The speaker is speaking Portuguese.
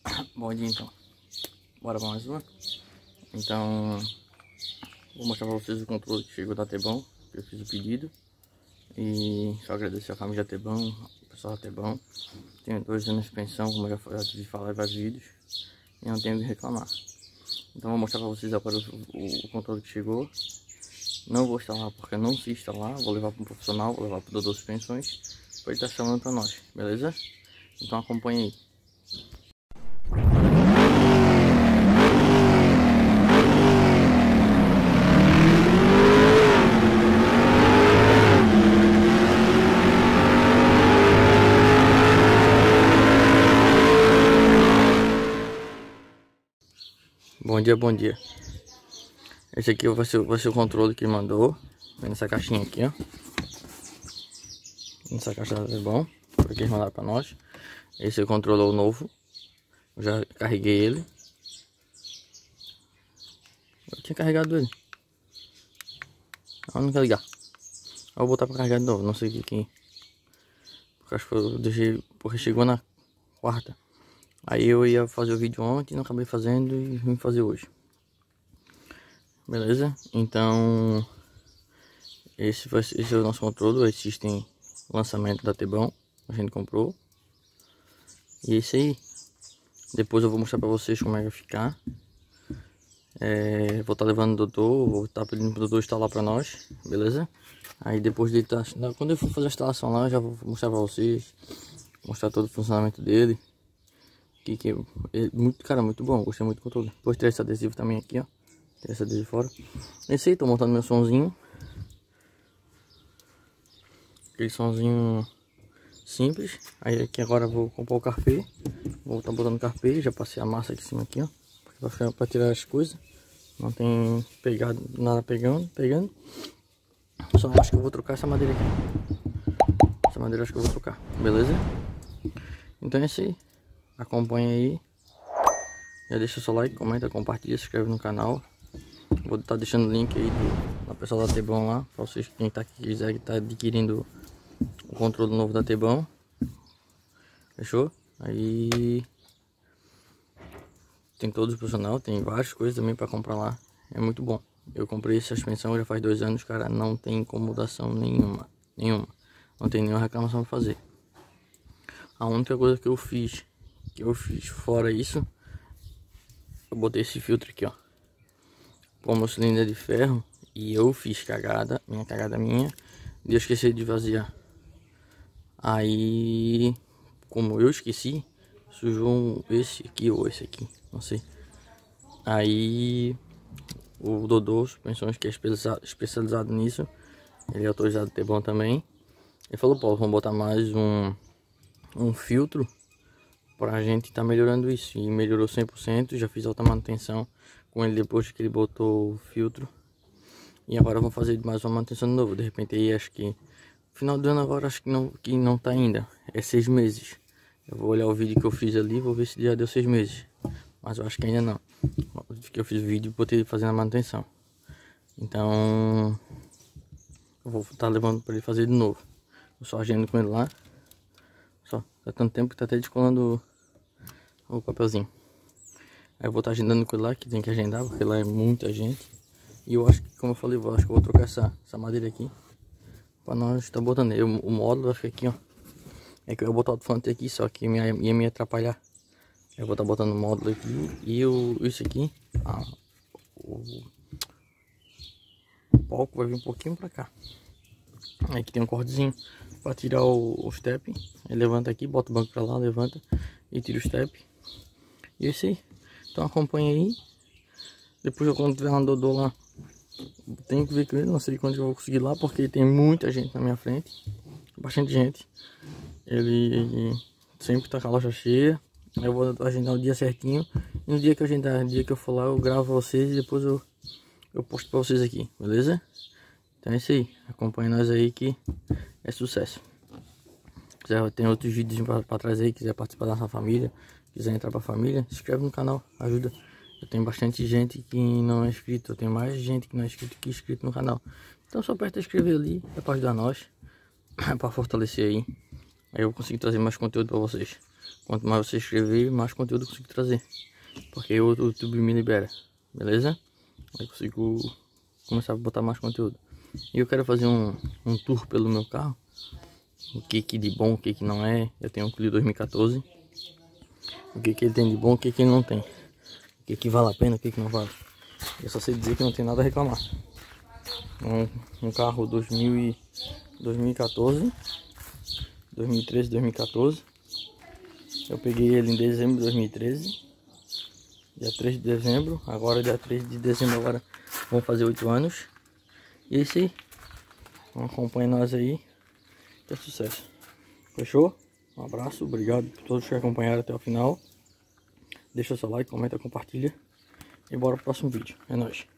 Bom dia então. Bora pra mais uma. Então, vou mostrar pra vocês o controle que chegou da Tebão. Eu fiz o pedido. E só agradecer a família Tebão, o pessoal da Tebão. Tenho 2 anos de pensão, como eu já tive de falar em vários vídeos. E não tenho o que reclamar. Então vou mostrar pra vocês agora o controle que chegou. Não vou instalar porque eu não sei instalar. Vou levar para um profissional, vou levar para o Dodô Suspensões, para ele estar chamando para nós, beleza? Então acompanhe aí. Bom dia, bom dia. Esse aqui vai ser o controle que ele mandou. Vem nessa caixinha aqui, ó. Nessa caixa é bom, porque eles mandaram pra nós. Esse é o controle novo. Eu já carreguei ele. Eu tinha carregado ele. Não quer ligar. Eu vou botar pra carregar de novo, não sei o que. Porque acho que eu deixei, porque chegou na quarta. Aí eu ia fazer o vídeo ontem, não acabei fazendo e vim fazer hoje. Beleza? Então esse é o nosso controle. Esse tem lançamento da Tebão, a gente comprou. E é isso aí. Depois eu vou mostrar pra vocês como é que vai ficar. Vou estar levando o doutor, vou estar pedindo pro doutor instalar pra nós, beleza? Aí depois de quando eu for fazer a instalação lá, eu já vou mostrar pra vocês, mostrar todo o funcionamento dele. Que é muito, cara, muito bom, gostei muito do controle. Depois tem esse adesivo também aqui, ó. Tem esse adesivo fora. Esse aí, tô montando meu sonzinho. Aquele sonzinho simples. Aí aqui agora eu vou comprar o carpê. Vou estar botando o carpê, já passei a massa aqui em cima aqui, ó. Pra tirar as coisas. Não tem pegado, nada pegando. Só acho que eu vou trocar essa madeira aqui. Essa madeira acho que eu vou trocar, beleza? Então é isso aí. Acompanha aí. Já deixa o seu like, comenta, compartilha, se inscreve no canal. Vou estar deixando o link aí da pessoa da Tebão lá. Pra vocês, quem quiser estar adquirindo o controle novo da Tebão. Fechou? Aí tem todos os profissionais, tem várias coisas também para comprar lá. É muito bom. Eu comprei essa suspensão já faz 2 anos, cara. Não tem incomodação nenhuma. Não tem nenhuma reclamação pra fazer. A única coisa que eu fiz fora isso, eu botei esse filtro aqui, ó. Como o cilindro é de ferro e eu fiz cagada minha, e eu esqueci de vaziar. Aí, como eu esqueci, sujou esse aqui ou esse aqui, não sei. Aí o Dodô Suspensões, que é especializado nisso, ele é autorizado a ter bom também. Ele falou: Paulo, vamos botar mais um filtro pra gente tá melhorando isso. E melhorou 100%. Já fiz alta manutenção com ele depois que ele botou o filtro. E agora vamos fazer mais uma manutenção de novo. De repente aí, acho que final do ano agora, acho que não tá ainda. É 6 meses. Eu vou olhar o vídeo que eu fiz ali, vou ver se já deu 6 meses. Mas eu acho que ainda não. Que eu fiz o vídeo e botei fazendo a manutenção. Então eu vou estar levando para ele fazer de novo. Eu só agendo com ele lá. Só, tá tanto tempo que tá até descolando o papelzinho. Aí eu vou estar agendando com ele lá, que tem que agendar, porque lá é muita gente. E eu acho que, como eu falei, acho que eu vou trocar essa madeira aqui para nós estar botando aí. O módulo vai ficar aqui, ó. É que eu vou botar o alto-falante aqui, só que ia me atrapalhar. Eu vou estar botando o módulo aqui e isso aqui, o palco vai vir um pouquinho pra cá. Aqui tem um cortezinho para tirar o step. Aí levanta aqui, bota o banco pra lá, levanta e tira o step. E é isso aí. Então acompanha aí. Depois eu, quando tiver um Dodô lá, tenho que ver com ele. Não sei quando eu vou conseguir lá, porque tem muita gente na minha frente. Bastante gente. Ele sempre tá com a loja cheia. Eu vou agendar o dia certinho. E no dia que eu agendar, no dia que eu for lá, eu gravo vocês e depois eu posto pra vocês aqui, beleza? Então é isso aí. Acompanhe nós aí que é sucesso. Tem outros vídeos pra trás aí, quiser participar da nossa família, quiser entrar pra família, se inscreve no canal, ajuda. Eu tenho bastante gente que não é inscrito, eu tenho mais gente que não é inscrito que inscrito no canal. Então só aperta inscrever ali, é pra ajudar nós, é pra fortalecer aí. Aí eu vou conseguir trazer mais conteúdo pra vocês. Quanto mais você inscrever, mais conteúdo eu consigo trazer. Porque o YouTube me libera, beleza? Aí eu consigo começar a botar mais conteúdo. E eu quero fazer um tour pelo meu carro. O que de bom, o que não é. Eu tenho um Clio 2014. O que ele tem de bom, o que ele não tem. O que vale a pena, o que não vale. Eu só sei dizer que não tem nada a reclamar. Um carro 2014, 2013, 2014. Eu peguei ele em dezembro de 2013. Dia 3 de dezembro. Agora dia 3 de dezembro agora vão fazer 8 anos. E é isso aí. Acompanhe nós aí. Que é sucesso. Fechou? Um abraço. Obrigado por todos que acompanharam até o final. Deixa seu like, comenta, compartilha. E bora pro próximo vídeo. É nóis.